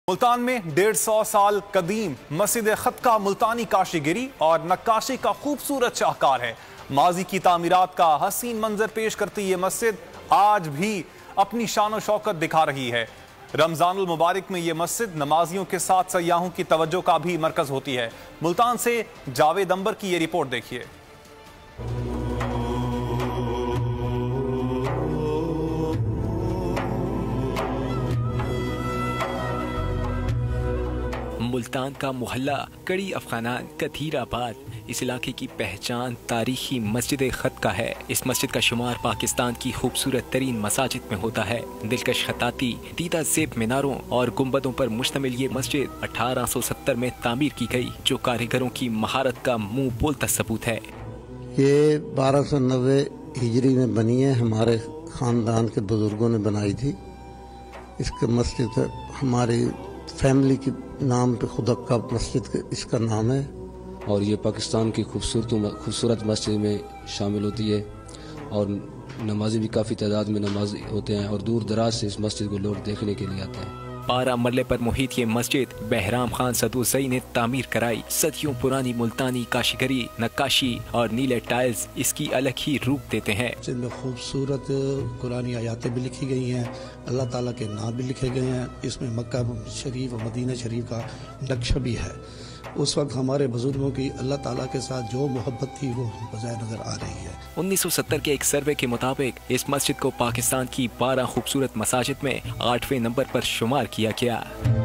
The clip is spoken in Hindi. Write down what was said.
मुल्तान में 150 साल कदीम मस्जिद खत्का मुल्तानी काशीगिरी और नक्काशी का खूबसूरत शाहकार है। माजी की तामीरात का हसीन मंजर पेश करती ये मस्जिद आज भी अपनी शान शौकत दिखा रही है। रमजानुल मुबारक में ये मस्जिद नमाजियों के साथ सयाहों की तवज्जो का भी मरकज होती है। मुल्तान से जावेद अंबर की ये रिपोर्ट देखिए। मुल्तान का मोहल्ला कड़ी अफगानान कथीराबाद इस इलाके की पहचान तारीखी मस्जिद खत्का है। इस मस्जिद का शुमार पाकिस्तान की खूबसूरत तरीन मसाजिद में होता है। दिलकश खताती, दीदा ज़ेब मीनारों और गुंबदों पर मुश्तमिल ये मस्जिद 1870 में तामीर की गई, जो कारीगरों की महारत का मुंह बोलता सबूत है। ये 1290 हिजरी में बनी है। हमारे ख़ानदान के बुजुर्गों ने बनाई थी। इसका मस्जिद हमारी फैमिली के नाम पे खुदक्का मस्जिद इसका नाम है और ये पाकिस्तान की खूबसूरत मस्जिद में शामिल होती है और नमाजी भी काफ़ी तादाद में नमाजी होते हैं और दूर दराज से इस मस्जिद को लोग देखने के लिए आते हैं। 12 मरले पर मुहित ये मस्जिद बहराम खान सदूसई ने तामीर कराई। सदियों पुरानी मुल्तानी काशीगरी, नक्काशी और नीले टाइल्स इसकी अलग ही रूप देते हैं। इसमें खूबसूरत कुरानी आयातें भी लिखी गई हैं, अल्लाह ताला के नाम भी लिखे गए हैं। इसमें मक्का शरीफ और मदीना शरीफ का नक्शा भी है। उस वक्त हमारे बुजुर्गों की अल्लाह ताला के साथ जो मोहब्बत थी वो बजाय नजर आ रही है। 1970 के एक सर्वे के मुताबिक इस मस्जिद को पाकिस्तान की 12 खूबसूरत मसाजिद में 8वें नंबर पर शुमार किया गया।